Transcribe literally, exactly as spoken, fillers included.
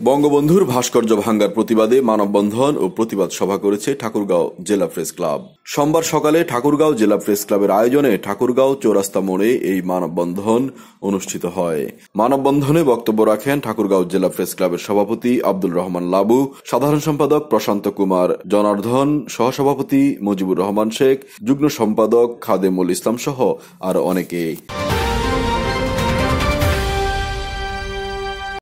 বঙ্গবন্ধুর ভাস্কর্য ভাঙ্গার প্রতিবাদে মানববন্ধন ও প্রতিবাদ সভা করেছে ঠাকুরগাঁও জেলা প্রেস ক্লাব। সোমবার সকালে ঠাকুরগাঁও জেলা প্রেস ক্লাবের আয়োজনে ঠাকুরগাঁও চৌরাস্তা মোড়ে এই মানববন্ধন অনুষ্ঠিত হয়। মানববন্ধনে বক্তব্য রাখেন ঠাকুরগাঁও জেলা প্রেস ক্লাবের সভাপতি আব্দুল রহমান লাবু, সাধারণ সম্পাদক প্রশান্ত কুমার জনার্দন, সহসভাপতি মুজিবুর রহমান শেখ, যুগ্ম সম্পাদক খাদেমুল ইসলাম সহ আরো অনেকে।